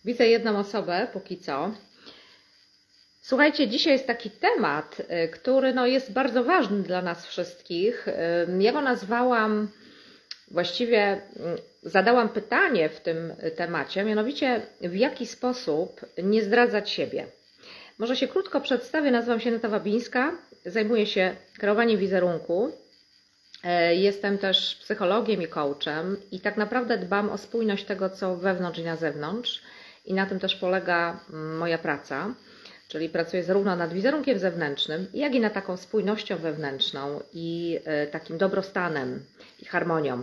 Widzę jedną osobę póki co. Słuchajcie, dzisiaj jest taki temat, który jest bardzo ważny dla nas wszystkich. Ja go nazwałam, właściwie zadałam pytanie w tym temacie, mianowicie w jaki sposób nie zdradzać siebie. Może się krótko przedstawię, nazywam się Aneta Wabińska, zajmuję się kreowaniem wizerunku. Jestem też psychologiem i coachem i tak naprawdę dbam o spójność tego, co wewnątrz i na zewnątrz. I na tym też polega moja praca, czyli pracuję zarówno nad wizerunkiem zewnętrznym, jak i nad taką spójnością wewnętrzną i takim dobrostanem i harmonią.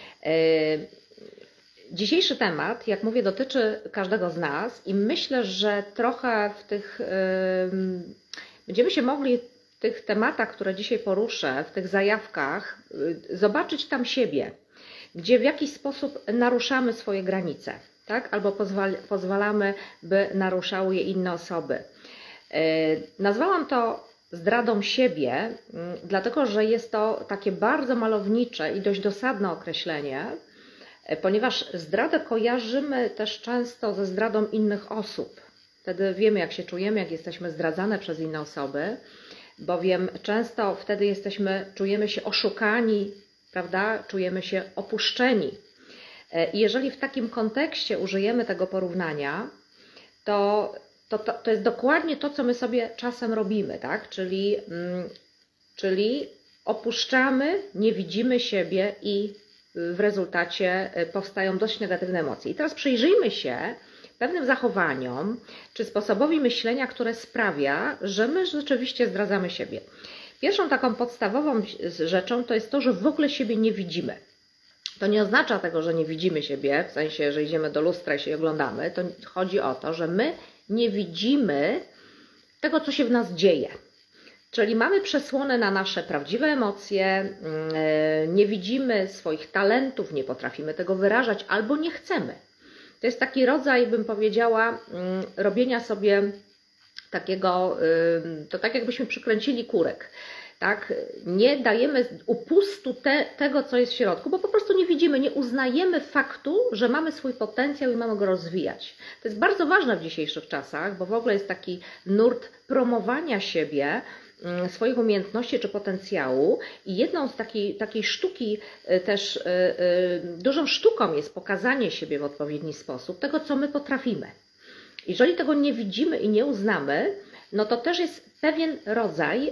Dzisiejszy temat, jak mówię, dotyczy każdego z nas i myślę, że trochę będziemy się mogli w tych tematach, które dzisiaj poruszę, w tych zajawkach, zobaczyć tam siebie, gdzie w jakiś sposób naruszamy swoje granice, tak? Albo pozwalamy, by naruszały je inne osoby. Nazwałam to zdradą siebie, dlatego że jest to takie bardzo malownicze i dość dosadne określenie, ponieważ zdradę kojarzymy też często ze zdradą innych osób. Wtedy wiemy, jak się czujemy, jak jesteśmy zdradzane przez inne osoby, bowiem często wtedy czujemy się oszukani, prawda? Czujemy się opuszczeni. I jeżeli w takim kontekście użyjemy tego porównania, to jest dokładnie to, co my sobie czasem robimy, tak? Czyli opuszczamy, nie widzimy siebie i w rezultacie powstają dość negatywne emocje. I teraz przyjrzyjmy się pewnym zachowaniom czy sposobowi myślenia, które sprawia, że my rzeczywiście zdradzamy siebie. Pierwszą taką podstawową rzeczą to jest to, że w ogóle siebie nie widzimy. To nie oznacza tego, że nie widzimy siebie, w sensie, że idziemy do lustra i się oglądamy. To chodzi o to, że my nie widzimy tego, co się w nas dzieje. Czyli mamy przesłonę na nasze prawdziwe emocje, nie widzimy swoich talentów, nie potrafimy tego wyrażać albo nie chcemy. To jest taki rodzaj, bym powiedziała, robienia sobie takiego, to tak jakbyśmy przykręcili kurek. Tak? Nie dajemy upustu tego, co jest w środku, bo po prostu nie widzimy, nie uznajemy faktu, że mamy swój potencjał i mamy go rozwijać. To jest bardzo ważne w dzisiejszych czasach, bo w ogóle jest taki nurt promowania siebie, swoich umiejętności czy potencjału i jedną z takiej sztuki też dużą sztuką jest pokazanie siebie w odpowiedni sposób, tego, co my potrafimy. Jeżeli tego nie widzimy i nie uznamy, no to też jest pewien rodzaj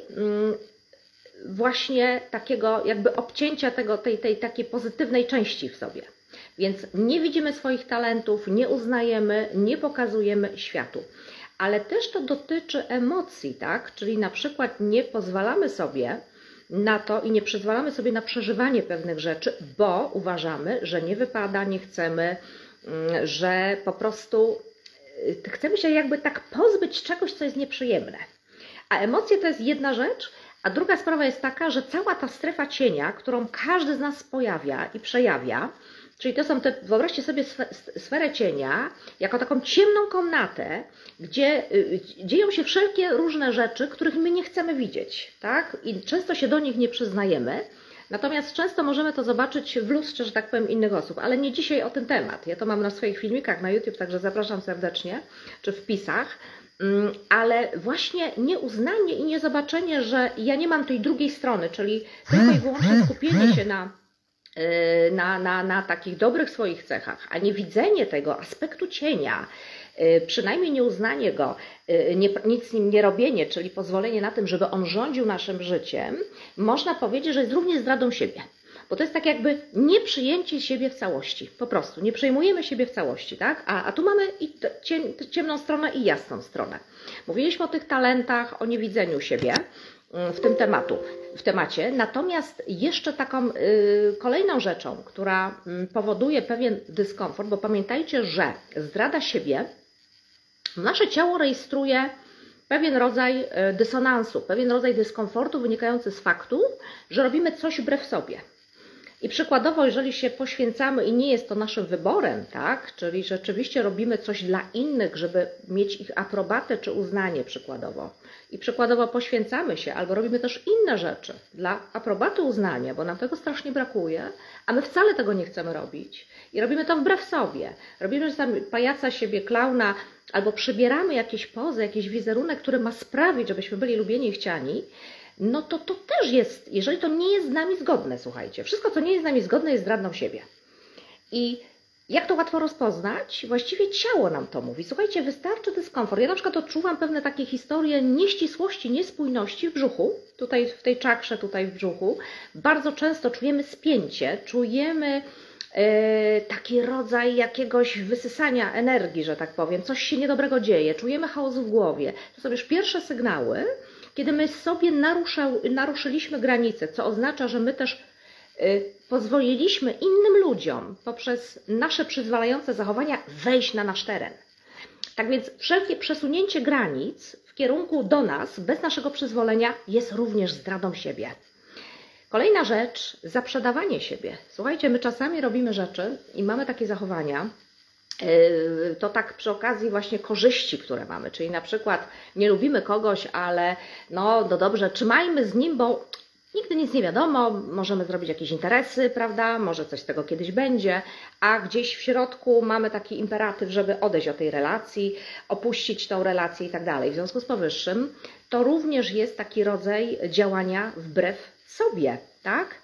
właśnie takiego jakby obcięcia tej takiej pozytywnej części w sobie. Więc nie widzimy swoich talentów, nie uznajemy, nie pokazujemy światu. Ale też to dotyczy emocji, tak? Czyli na przykład nie pozwalamy sobie na to i nie pozwalamy sobie na przeżywanie pewnych rzeczy, bo uważamy, że nie wypada, nie chcemy, że po prostu chcemy się jakby tak pozbyć czegoś, co jest nieprzyjemne. A emocje to jest jedna rzecz, a druga sprawa jest taka, że cała ta strefa cienia, którą każdy z nas pojawia i przejawia, czyli to są wyobraźcie sobie sferę cienia, jako taką ciemną komnatę, gdzie dzieją się wszelkie różne rzeczy, których my nie chcemy widzieć, tak? I często się do nich nie przyznajemy, natomiast często możemy to zobaczyć w lustrze, że tak powiem, innych osób, ale nie dzisiaj o ten temat. Ja to mam na swoich filmikach na YouTube, także zapraszam serdecznie, czy w wpisach, ale właśnie nieuznanie i niezobaczenie, że ja nie mam tej drugiej strony, czyli tylko i wyłącznie skupienie się na takich dobrych swoich cechach, a nie widzenie tego aspektu cienia, przynajmniej nieuznanie go, nic z nim nie robienie, czyli pozwolenie na tym, żeby on rządził naszym życiem, można powiedzieć, że jest również zdradą siebie. Bo to jest tak jakby nieprzyjęcie siebie w całości. Po prostu nie przyjmujemy siebie w całości, tak? A tu mamy i ciemną stronę i jasną stronę. Mówiliśmy o tych talentach, o niewidzeniu siebie w temacie. Natomiast jeszcze taką kolejną rzeczą, która powoduje pewien dyskomfort, bo pamiętajcie, że zdrada siebie, nasze ciało rejestruje pewien rodzaj dysonansu, pewien rodzaj dyskomfortu wynikający z faktu, że robimy coś wbrew sobie. I przykładowo, jeżeli się poświęcamy i nie jest to naszym wyborem, tak, czyli rzeczywiście robimy coś dla innych, żeby mieć ich aprobatę czy uznanie przykładowo, i przykładowo poświęcamy się albo robimy też inne rzeczy dla aprobaty, uznania, bo nam tego strasznie brakuje, a my wcale tego nie chcemy robić i robimy to wbrew sobie. Robimy tam pajaca, siebie, klauna, albo przybieramy jakieś pozy, jakiś wizerunek, który ma sprawić, żebyśmy byli lubieni i chciani, no to też jest, jeżeli to nie jest z nami zgodne, słuchajcie, wszystko, co nie jest z nami zgodne, jest zdradą siebie. I jak to łatwo rozpoznać? Właściwie ciało nam to mówi. Słuchajcie, wystarczy dyskomfort. Ja na przykład odczuwam pewne takie historie nieścisłości, niespójności w brzuchu, tutaj w tej czakrze, tutaj w brzuchu. Bardzo często czujemy spięcie, czujemy taki rodzaj jakiegoś wysysania energii, że tak powiem, coś się niedobrego dzieje, czujemy chaos w głowie. To są już pierwsze sygnały, kiedy my sobie naruszyliśmy granice, co oznacza, że my też pozwoliliśmy innym ludziom poprzez nasze przyzwalające zachowania wejść na nasz teren. Tak więc wszelkie przesunięcie granic w kierunku do nas bez naszego przyzwolenia jest również zdradą siebie. Kolejna rzecz, zaprzedawanie siebie. Słuchajcie, my czasami robimy rzeczy i mamy takie zachowania, to tak przy okazji właśnie korzyści, które mamy, czyli na przykład nie lubimy kogoś, ale no dobrze, trzymajmy z nim, bo nigdy nic nie wiadomo, możemy zrobić jakieś interesy, prawda, może coś z tego kiedyś będzie, a gdzieś w środku mamy taki imperatyw, żeby odejść od tej relacji, opuścić tą relację i tak dalej. W związku z powyższym to również jest taki rodzaj działania wbrew sobie, tak?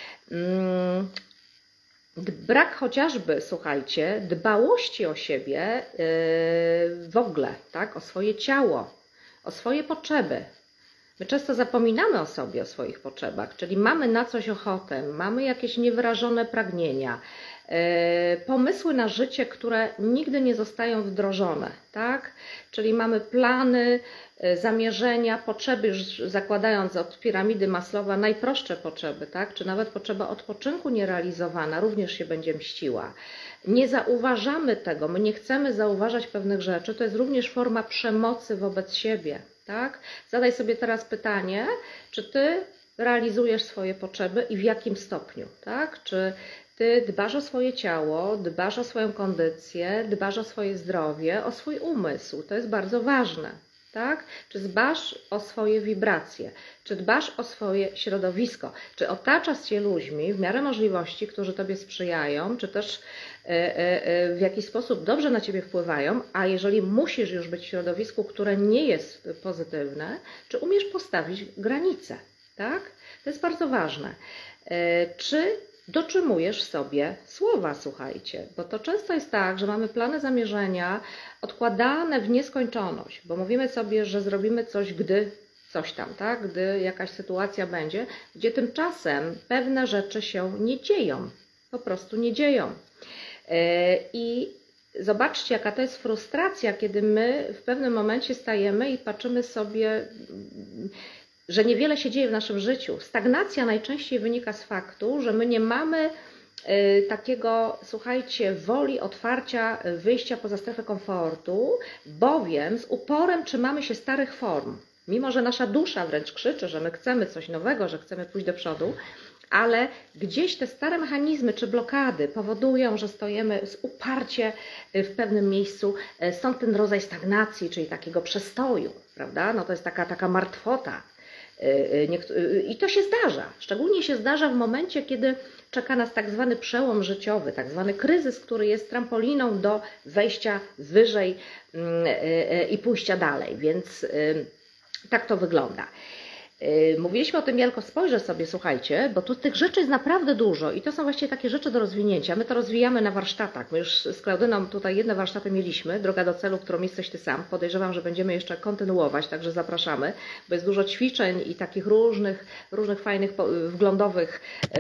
Brak chociażby, słuchajcie, dbałości o siebie w ogóle, tak? O swoje ciało, o swoje potrzeby. My często zapominamy o sobie, o swoich potrzebach, czyli mamy na coś ochotę, mamy jakieś niewyrażone pragnienia, pomysły na życie, które nigdy nie zostają wdrożone, tak? Czyli mamy plany, zamierzenia, potrzeby, już zakładając od piramidy Maslowa najprostsze potrzeby, tak? Czy nawet potrzeba odpoczynku nierealizowana również się będzie mściła. Nie zauważamy tego, my nie chcemy zauważać pewnych rzeczy, to jest również forma przemocy wobec siebie, tak? Zadaj sobie teraz pytanie, czy ty realizujesz swoje potrzeby i w jakim stopniu, tak? Czy ty dbasz o swoje ciało, dbasz o swoją kondycję, dbasz o swoje zdrowie, o swój umysł. To jest bardzo ważne, tak? Czy dbasz o swoje wibracje? Czy dbasz o swoje środowisko? Czy otaczasz się ludźmi w miarę możliwości, którzy tobie sprzyjają, czy też w jakiś sposób dobrze na ciebie wpływają, a jeżeli musisz już być w środowisku, które nie jest pozytywne, czy umiesz postawić granice, tak? To jest bardzo ważne. Czy dotrzymujesz sobie słowa, słuchajcie, bo to często jest tak, że mamy plany, zamierzenia odkładane w nieskończoność, bo mówimy sobie, że zrobimy coś, gdy coś tam, tak? Gdy jakaś sytuacja będzie, gdzie tymczasem pewne rzeczy się nie dzieją, po prostu nie dzieją. I zobaczcie, jaka to jest frustracja, kiedy my w pewnym momencie stajemy i patrzymy sobie, że niewiele się dzieje w naszym życiu. Stagnacja najczęściej wynika z faktu, że my nie mamy takiego, słuchajcie, woli otwarcia, wyjścia poza strefę komfortu, bowiem z uporem trzymamy się starych form. Mimo że nasza dusza wręcz krzyczy, że my chcemy coś nowego, że chcemy pójść do przodu, ale gdzieś te stare mechanizmy czy blokady powodują, że stoimy uparcie w pewnym miejscu. Stąd ten rodzaj stagnacji, czyli takiego przestoju, prawda? No to jest taka martwota. I to się zdarza. Szczególnie się zdarza w momencie, kiedy czeka nas tak zwany przełom życiowy, tak zwany kryzys, który jest trampoliną do wejścia wyżej i pójścia dalej. Więc tak to wygląda. Mówiliśmy o tym, ja tylko spojrzę sobie, słuchajcie, bo tu tych rzeczy jest naprawdę dużo i to są właściwie takie rzeczy do rozwinięcia. My to rozwijamy na warsztatach. My już z Klaudyną tutaj jedne warsztaty mieliśmy, Droga do celu, którą jesteś ty sam. Podejrzewam, że będziemy jeszcze kontynuować, także zapraszamy, bo jest dużo ćwiczeń i takich różnych fajnych, wglądowych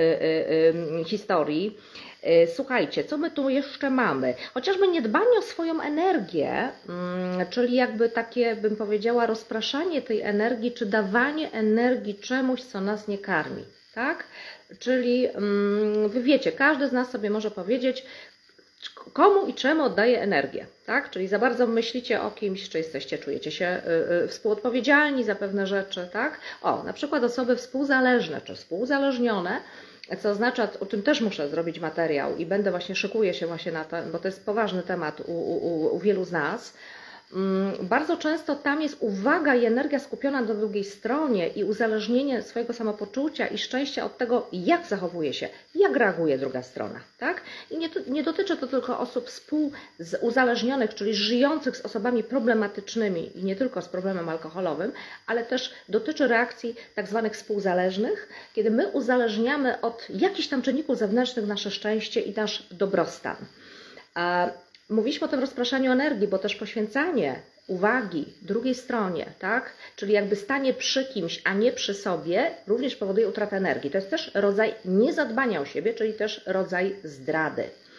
historii. Słuchajcie, co my tu jeszcze mamy? Chociażby niedbanie o swoją energię, czyli jakby takie, bym powiedziała, rozpraszanie tej energii, czy dawanie energii czemuś, co nas nie karmi, tak? Czyli wy wiecie, każdy z nas sobie może powiedzieć, komu i czemu oddaję energię, tak? Czyli za bardzo myślicie o kimś, czy czujecie się współodpowiedzialni za pewne rzeczy, tak? Na przykład osoby współzależne, czy współuzależnione, co oznacza, o tym też muszę zrobić materiał i szykuję się właśnie na to, bo to jest poważny temat u wielu z nas. Bardzo często tam jest uwaga i energia skupiona na drugiej stronie i uzależnienie swojego samopoczucia i szczęścia od tego, jak zachowuje się, jak reaguje druga strona. Tak? I nie dotyczy to tylko osób współuzależnionych, czyli żyjących z osobami problematycznymi i nie tylko z problemem alkoholowym, ale też dotyczy reakcji tak zwanych współzależnych, kiedy my uzależniamy od jakichś tam czynników zewnętrznych nasze szczęście i nasz dobrostan. Mówiliśmy o tym rozpraszaniu energii, bo też poświęcanie uwagi drugiej stronie, tak? Czyli jakby stanie przy kimś, a nie przy sobie, również powoduje utratę energii. To jest też rodzaj niezadbania o siebie, czyli też rodzaj zdrady.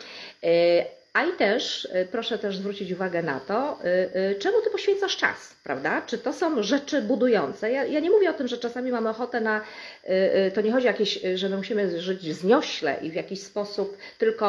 A i też, proszę też zwrócić uwagę na to, czemu Ty poświęcasz czas, prawda? Czy to są rzeczy budujące? Ja nie mówię o tym, że czasami mamy ochotę na, to nie chodzi o jakieś, że my musimy żyć zniośle i w jakiś sposób tylko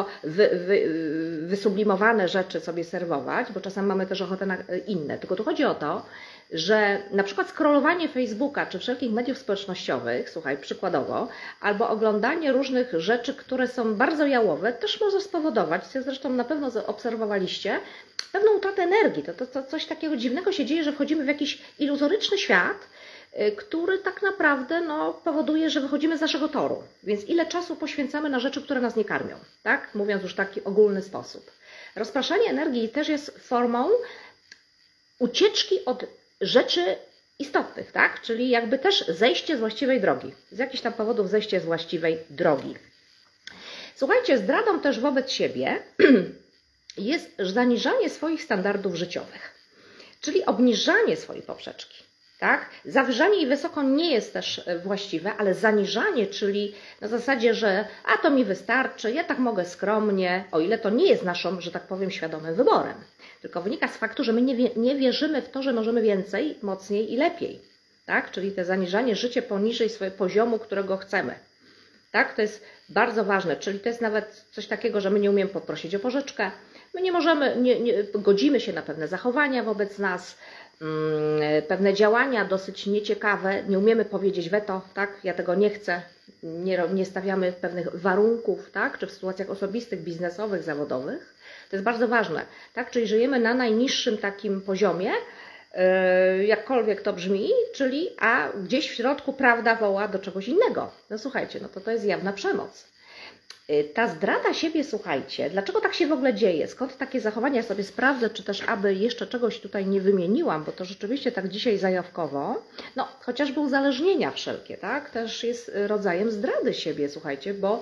wysublimowane rzeczy sobie serwować, bo czasami mamy też ochotę na inne. Tylko tu chodzi o to, że na przykład scrollowanie Facebooka czy wszelkich mediów społecznościowych, słuchaj, przykładowo, albo oglądanie różnych rzeczy, które są bardzo jałowe, też może spowodować, co zresztą na pewno zaobserwowaliście, pewną utratę energii. To coś takiego dziwnego się dzieje, że wchodzimy w jakiś iluzoryczny świat, który tak naprawdę powoduje, że wychodzimy z naszego toru. Więc ile czasu poświęcamy na rzeczy, które nas nie karmią, tak? Mówiąc już w taki ogólny sposób. Rozpraszanie energii też jest formą ucieczki od rzeczy istotnych, tak? Czyli jakby też zejście z właściwej drogi. Z jakichś tam powodów zejście z właściwej drogi. Słuchajcie, zdradą też wobec siebie jest zaniżanie swoich standardów życiowych, czyli obniżanie swojej poprzeczki. Tak? Zawyżanie jej wysoko nie jest też właściwe, ale zaniżanie, czyli na zasadzie, że to mi wystarczy, ja tak mogę skromnie, o ile to nie jest naszą, że tak powiem, świadomym wyborem. Tylko wynika z faktu, że my nie wierzymy w to, że możemy więcej, mocniej i lepiej. Tak? Czyli te zaniżanie życie poniżej swojego poziomu, którego chcemy. Tak? To jest bardzo ważne, czyli to jest nawet coś takiego, że my nie umiemy poprosić o pożyczkę, my nie możemy, nie godzimy się na pewne zachowania wobec nas, pewne działania dosyć nieciekawe, nie umiemy powiedzieć weto, tak, ja tego nie chcę, nie stawiamy pewnych warunków, tak, czy w sytuacjach osobistych, biznesowych, zawodowych. To jest bardzo ważne, tak, czyli żyjemy na najniższym takim poziomie, jakkolwiek to brzmi, czyli a gdzieś w środku prawda woła do czegoś innego. No słuchajcie, to jest jawna przemoc. Ta zdrada siebie, słuchajcie, dlaczego tak się w ogóle dzieje? Skąd takie zachowania? Ja sobie sprawdzę, czy też aby jeszcze czegoś tutaj nie wymieniłam, bo to rzeczywiście tak dzisiaj zajawkowo. Chociażby uzależnienia wszelkie, tak? Też jest rodzajem zdrady siebie, słuchajcie, bo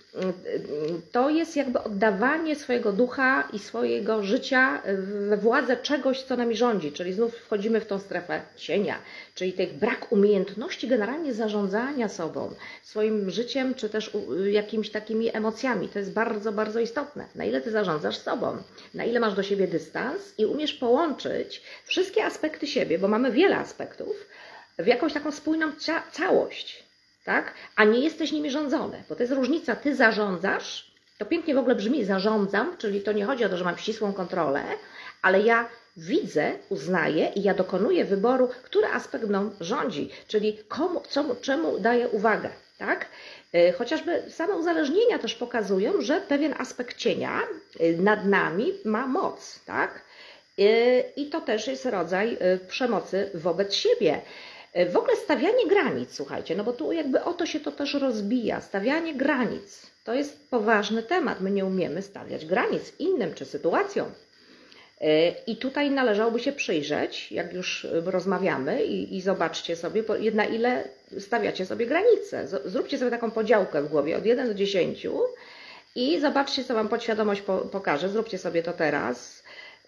to jest jakby oddawanie swojego ducha i swojego życia we władzę czegoś, co nami rządzi, czyli znów wchodzimy w tą strefę cienia, czyli tych brak umiejętności generalnie zarządzania sobą, swoim życiem, czy też jakimiś takimi emocjami. To jest bardzo, bardzo istotne. Na ile Ty zarządzasz sobą, na ile masz do siebie dystans i umiesz połączyć wszystkie aspekty siebie, bo mamy wiele aspektów, w jakąś taką spójną całość. Tak? A nie jesteś nimi rządzony, bo to jest różnica, Ty zarządzasz, to pięknie w ogóle brzmi zarządzam, czyli to nie chodzi o to, że mam ścisłą kontrolę, ale ja widzę, uznaję i ja dokonuję wyboru, który aspekt mną rządzi, czyli czemu daję uwagę. Tak? Chociażby same uzależnienia też pokazują, że pewien aspekt cienia nad nami ma moc. Tak? I to też jest rodzaj przemocy wobec siebie. W ogóle stawianie granic, słuchajcie, bo tu jakby o to się to też rozbija. Stawianie granic to jest poważny temat. My nie umiemy stawiać granic innym czy sytuacjom. I tutaj należałoby się przyjrzeć, jak już rozmawiamy i zobaczcie sobie, na ile stawiacie sobie granice. Zróbcie sobie taką podziałkę w głowie od 1 do 10 i zobaczcie, co Wam podświadomość pokaże. Zróbcie sobie to teraz.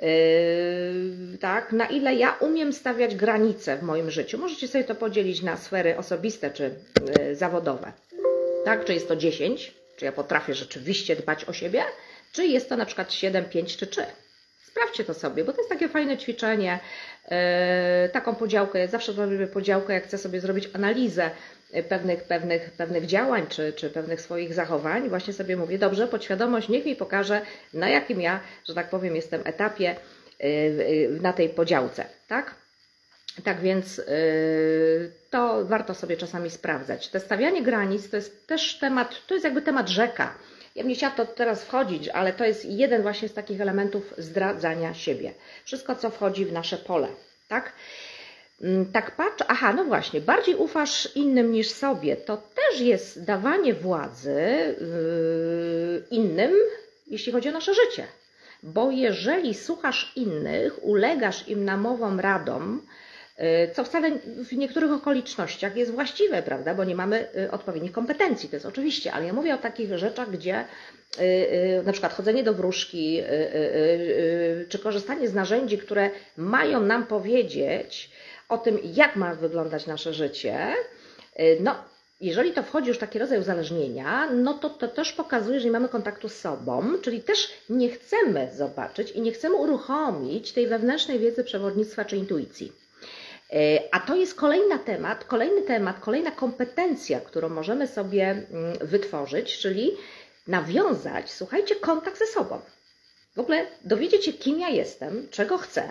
Tak, na ile ja umiem stawiać granice w moim życiu. Możecie sobie to podzielić na sfery osobiste czy zawodowe. Tak, czy jest to 10, czy ja potrafię rzeczywiście dbać o siebie, czy jest to na przykład 7, 5 czy 3. Sprawdźcie to sobie, bo to jest takie fajne ćwiczenie, taką podziałkę, ja zawsze robię podziałkę, jak chcę sobie zrobić analizę pewnych działań, czy pewnych swoich zachowań, właśnie sobie mówię, dobrze, podświadomość niech mi pokaże, na jakim ja, że tak powiem, jestem etapie na tej podziałce, tak? Tak więc to warto sobie czasami sprawdzać. Te stawianie granic to jest też temat, to jest jakby temat rzeka. Ja bym nie chciała to teraz wchodzić, ale to jest jeden właśnie z takich elementów zdradzania siebie. Wszystko, co wchodzi w nasze pole, tak? Tak patrz, aha, no właśnie, bardziej ufasz innym niż sobie. To też jest dawanie władzy innym, jeśli chodzi o nasze życie. Bo jeżeli słuchasz innych, ulegasz im namowom, radom, co wcale w niektórych okolicznościach jest właściwe, prawda, bo nie mamy odpowiednich kompetencji, to jest oczywiście, ale ja mówię o takich rzeczach, gdzie na przykład chodzenie do wróżki, czy korzystanie z narzędzi, które mają nam powiedzieć o tym, jak ma wyglądać nasze życie, no jeżeli to wchodzi już w taki rodzaj uzależnienia, no to też pokazuje, że nie mamy kontaktu z sobą, czyli też nie chcemy zobaczyć i nie chcemy uruchomić tej wewnętrznej wiedzy przewodnictwa czy intuicji. A to jest kolejny temat, kolejna kompetencja, którą możemy sobie wytworzyć, czyli nawiązać, słuchajcie, kontakt ze sobą. W ogóle dowiedzieć się, kim ja jestem, czego chcę,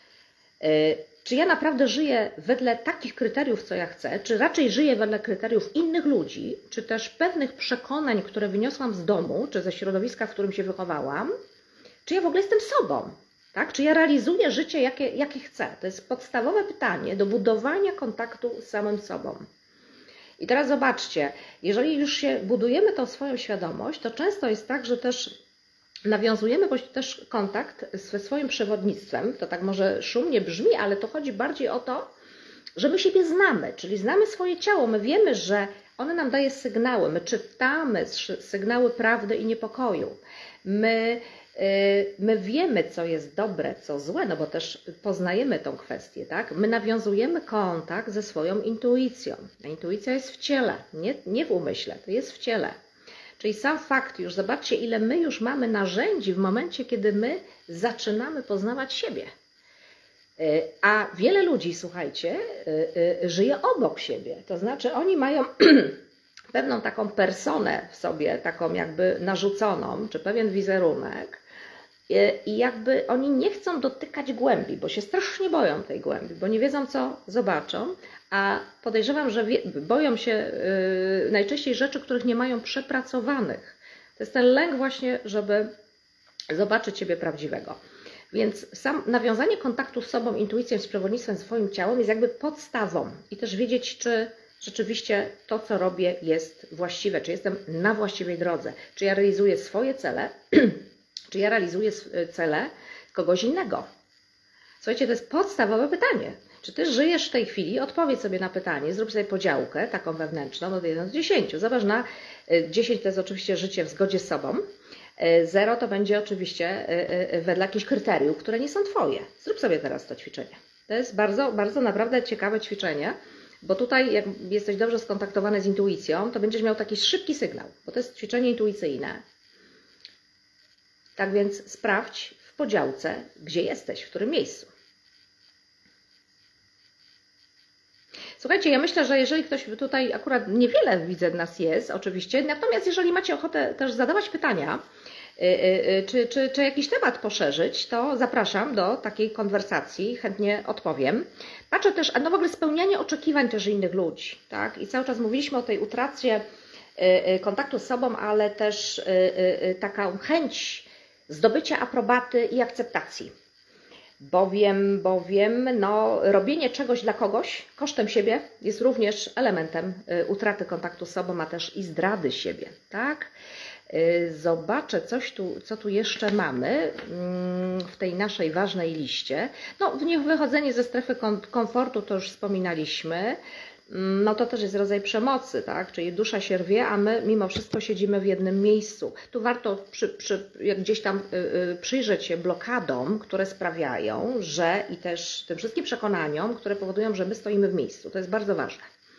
czy ja naprawdę żyję wedle takich kryteriów, co ja chcę, czy raczej żyję wedle kryteriów innych ludzi, czy też pewnych przekonań, które wyniosłam z domu, czy ze środowiska, w którym się wychowałam, czy ja w ogóle jestem sobą. Tak? Czy ja realizuję życie, jakie chcę? To jest podstawowe pytanie do budowania kontaktu z samym sobą. I teraz zobaczcie, jeżeli już się budujemy tą swoją świadomość, to często jest tak, że też nawiązujemy też kontakt ze swoim przewodnictwem. To tak może szumnie brzmi, ale to chodzi bardziej o to, że my siebie znamy, czyli znamy swoje ciało. My wiemy, że ono nam daje sygnały. My czytamy sygnały prawdy i niepokoju. My wiemy, co jest dobre, co złe, no bo też poznajemy tą kwestię, tak? My nawiązujemy kontakt ze swoją intuicją. A intuicja jest w ciele, nie w umyśle, to jest w ciele. Czyli sam fakt, już zobaczcie, ile my już mamy narzędzi w momencie, kiedy my zaczynamy poznawać siebie. A wiele ludzi, słuchajcie, żyje obok siebie. To znaczy oni mają pewną taką personę w sobie, taką jakby narzuconą, czy pewien wizerunek i jakby oni nie chcą dotykać głębi, bo się strasznie boją tej głębi, bo nie wiedzą, co zobaczą, a podejrzewam, że boją się najczęściej rzeczy, których nie mają przepracowanych. To jest ten lęk właśnie, żeby zobaczyć siebie prawdziwego. Więc sam nawiązanie kontaktu z sobą, intuicją, z przewodnictwem, swoim ciałem jest jakby podstawą i też wiedzieć, czy rzeczywiście to, co robię, jest właściwe, czy jestem na właściwej drodze, czy ja realizuję swoje cele, czy ja realizuję cele kogoś innego. Słuchajcie, to jest podstawowe pytanie. Czy ty żyjesz w tej chwili? Odpowiedz sobie na pytanie, zrób sobie podziałkę taką wewnętrzną od 1 do 10. Zobacz, na 10 to jest oczywiście życie w zgodzie z sobą, 0 to będzie oczywiście wedle jakichś kryteriów, które nie są twoje. Zrób sobie teraz to ćwiczenie. To jest bardzo, bardzo naprawdę ciekawe ćwiczenie. Bo tutaj, jak jesteś dobrze skontaktowany z intuicją, to będziesz miał taki szybki sygnał, bo to jest ćwiczenie intuicyjne. Tak więc sprawdź w podziałce, gdzie jesteś, w którym miejscu. Słuchajcie, ja myślę, że jeżeli ktoś tutaj, akurat niewiele widzę nas jest, oczywiście, natomiast jeżeli macie ochotę też zadawać pytania, czy jakiś temat poszerzyć, to zapraszam do takiej konwersacji, chętnie odpowiem. Patrzę też, no w ogóle spełnianie oczekiwań też innych ludzi, tak? I cały czas mówiliśmy o tej utracie kontaktu z sobą, ale też taką chęć zdobycia aprobaty i akceptacji. Bowiem no, robienie czegoś dla kogoś kosztem siebie jest również elementem utraty kontaktu z sobą, a też i zdrady siebie, tak? Zobaczę co tu jeszcze mamy w tej naszej ważnej liście. No, wychodzenie ze strefy komfortu to już wspominaliśmy. No to też jest rodzaj przemocy, tak? Czyli dusza się rwie, a my mimo wszystko siedzimy w jednym miejscu. Tu warto jak gdzieś tam przyjrzeć się blokadom, które sprawiają, że i też tym wszystkim przekonaniom, które powodują, że my stoimy w miejscu. To jest bardzo ważne.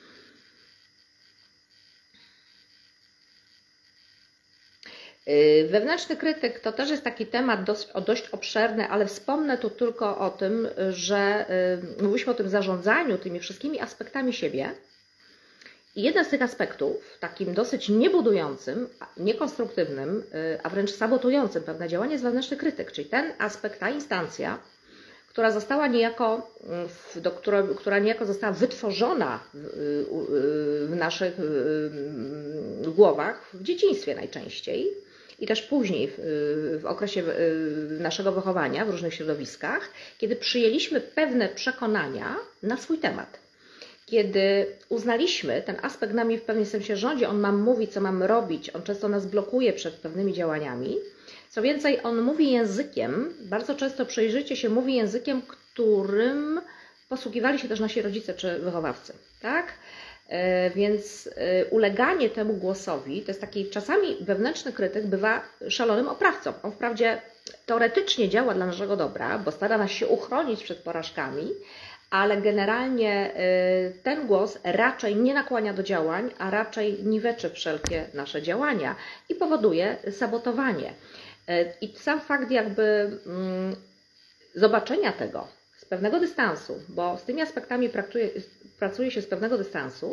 Wewnętrzny krytyk to też jest taki temat dość obszerny, ale wspomnę tu tylko o tym, że mówiliśmy o tym zarządzaniu tymi wszystkimi aspektami siebie I jeden z tych aspektów, takim dosyć niebudującym, niekonstruktywnym, a wręcz sabotującym pewne działanie, jest wewnętrzny krytyk, czyli ten aspekt, ta instancja, która została niejako, która niejako została wytworzona w naszych głowach w dzieciństwie najczęściej i też później w okresie naszego wychowania w różnych środowiskach, kiedy przyjęliśmy pewne przekonania na swój temat. Kiedy uznaliśmy, ten aspekt nami w pewnym sensie rządzi, on nam mówi, co mamy robić, on często nas blokuje przed pewnymi działaniami. Co więcej, on mówi językiem, bardzo często przejrzycie się mówi językiem, którym posługiwali się też nasi rodzice czy wychowawcy, tak? Więc uleganie temu głosowi, to jest taki czasami wewnętrzny krytyk, bywa szalonym oprawcą. On wprawdzie teoretycznie działa dla naszego dobra, bo stara nas się uchronić przed porażkami, ale generalnie ten głos raczej nie nakłania do działań, a raczej niweczy wszelkie nasze działania i powoduje sabotowanie. I sam fakt jakby zobaczenia tego z pewnego dystansu, bo z tymi aspektami pracuje się z pewnego dystansu,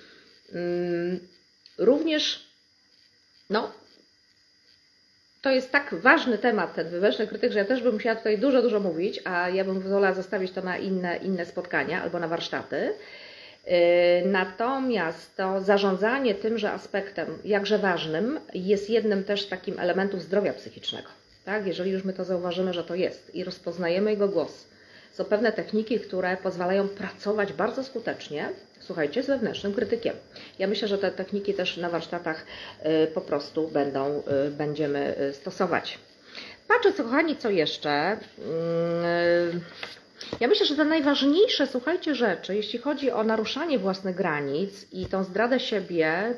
również no, to jest tak ważny temat, ten wewnętrzny krytyk, że ja też bym musiała tutaj dużo mówić, a ja bym wolała zostawić to na inne spotkania albo na warsztaty. Natomiast to zarządzanie tymże aspektem, jakże ważnym, jest jednym też z takim elementów zdrowia psychicznego. Tak? Jeżeli już my to zauważymy, że to jest i rozpoznajemy jego głos. Są pewne techniki, które pozwalają pracować bardzo skutecznie, słuchajcie, z wewnętrznym krytykiem. Ja myślę, że te techniki też na warsztatach po prostu będziemy stosować. Patrzę, kochani, co jeszcze. Ja myślę, że te najważniejsze, słuchajcie, rzeczy, jeśli chodzi o naruszanie własnych granic i tą zdradę siebie,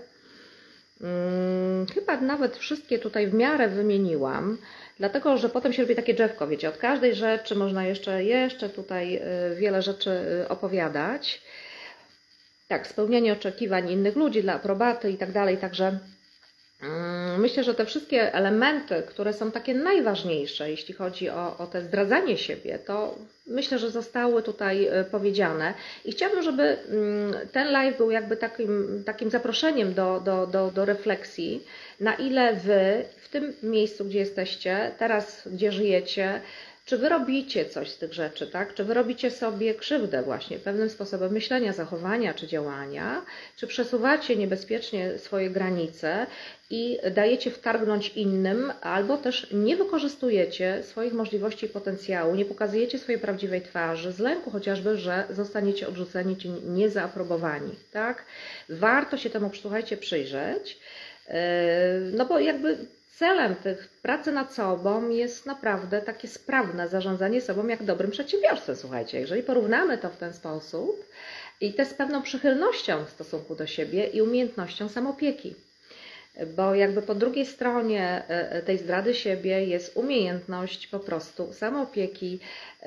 chyba nawet wszystkie tutaj w miarę wymieniłam, dlatego, że potem się robi takie drzewko, wiecie, od każdej rzeczy można jeszcze tutaj wiele rzeczy opowiadać. Tak, spełnianie oczekiwań innych ludzi dla aprobaty i tak dalej, także myślę, że te wszystkie elementy, które są takie najważniejsze, jeśli chodzi o te zdradzanie siebie, to myślę, że zostały tutaj powiedziane. I chciałabym, żeby ten live był jakby takim zaproszeniem do refleksji, na ile Wy w tym miejscu, gdzie jesteście, teraz, gdzie żyjecie, czy Wy robicie coś z tych rzeczy, tak? Czy Wy robicie sobie krzywdę właśnie pewnym sposobem myślenia, zachowania czy działania, czy przesuwacie niebezpiecznie swoje granice i dajecie wtargnąć innym, albo też nie wykorzystujecie swoich możliwości i potencjału, nie pokazujecie swojej prawdziwej twarzy, z lęku chociażby, że zostaniecie odrzuceni czy niezaaprobowani, tak? Warto się temu, słuchajcie, przyjrzeć, no bo jakby celem tych pracy nad sobą jest naprawdę takie sprawne zarządzanie sobą jak dobrym przedsiębiorstwem, słuchajcie. Jeżeli porównamy to w ten sposób i to z pewną przychylnością w stosunku do siebie i umiejętnością samopieki. Bo jakby po drugiej stronie tej zdrady siebie jest umiejętność po prostu samoopieki,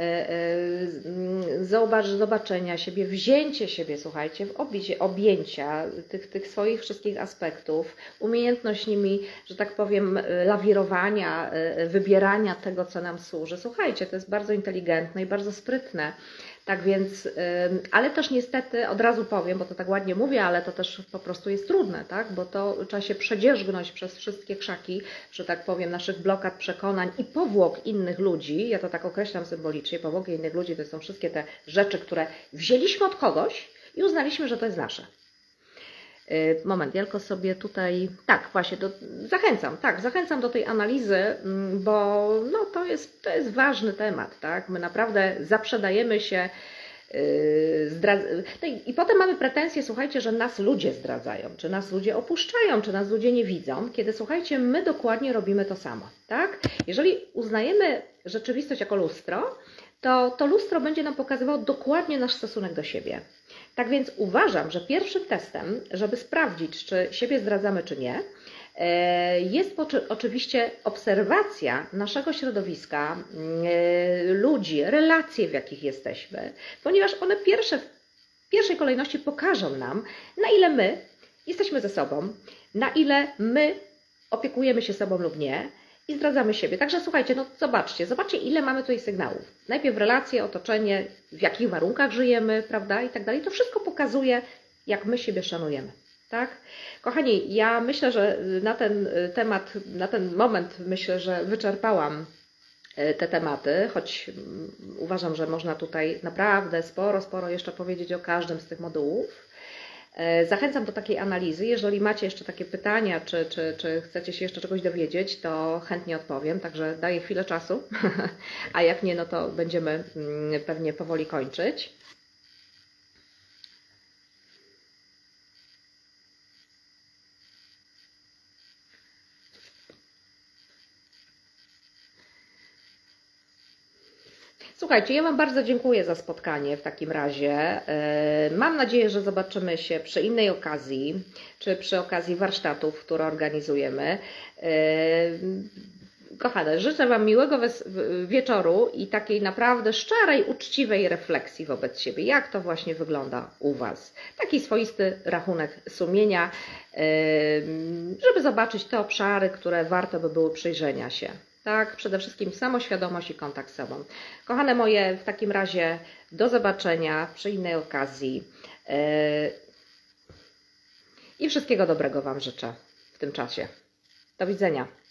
zobaczenia siebie, wzięcie siebie, słuchajcie, w objęcia tych swoich wszystkich aspektów, umiejętność nimi, że tak powiem, lawirowania, wybierania tego, co nam służy. Słuchajcie, to jest bardzo inteligentne i bardzo sprytne. Tak więc, ale też niestety, od razu powiem, bo to tak ładnie mówię, ale to też po prostu jest trudne, tak? Bo to trzeba się przedzierzgnąć przez wszystkie krzaki, że tak powiem, naszych blokad, przekonań i powłok innych ludzi. Ja to tak określam symbolicznie, powłoki innych ludzi to są wszystkie te rzeczy, które wzięliśmy od kogoś i uznaliśmy, że to jest nasze. Moment, ja tylko sobie tutaj, tak właśnie, zachęcam do tej analizy, bo no, to jest ważny temat, tak? My naprawdę zaprzedajemy się, no i potem mamy pretensje, słuchajcie, że nas ludzie zdradzają, czy nas ludzie opuszczają, czy nas ludzie nie widzą, kiedy, słuchajcie, my dokładnie robimy to samo, tak? Jeżeli uznajemy rzeczywistość jako lustro, to lustro będzie nam pokazywało dokładnie nasz stosunek do siebie. Tak więc uważam, że pierwszym testem, żeby sprawdzić, czy siebie zdradzamy, czy nie, jest oczywiście obserwacja naszego środowiska, ludzi, relacje, w jakich jesteśmy, ponieważ one w pierwszej kolejności pokażą nam, na ile my jesteśmy ze sobą, na ile my opiekujemy się sobą lub nie i zdradzamy siebie. Także słuchajcie, no zobaczcie, ile mamy tutaj sygnałów. Najpierw relacje, otoczenie, w jakich warunkach żyjemy, prawda, i tak dalej. To wszystko pokazuje, jak my siebie szanujemy. Tak? Kochani, ja myślę, że na ten temat, na ten moment myślę, że wyczerpałam te tematy, choć uważam, że można tutaj naprawdę sporo jeszcze powiedzieć o każdym z tych modułów. Zachęcam do takiej analizy. Jeżeli macie jeszcze takie pytania, czy chcecie się jeszcze czegoś dowiedzieć, to chętnie odpowiem, także daję chwilę czasu, a jak nie, no to będziemy pewnie powoli kończyć. Słuchajcie, ja Wam bardzo dziękuję za spotkanie w takim razie. Mam nadzieję, że zobaczymy się przy innej okazji, czy przy okazji warsztatów, które organizujemy. Kochane, życzę Wam miłego wieczoru i takiej naprawdę szczerej, uczciwej refleksji wobec siebie. Jak to właśnie wygląda u Was? Taki swoisty rachunek sumienia, żeby zobaczyć te obszary, które warto by było przyjrzenia się. Tak, przede wszystkim samoświadomość i kontakt z sobą. Kochane moje, w takim razie do zobaczenia przy innej okazji i wszystkiego dobrego Wam życzę w tym czasie. Do widzenia.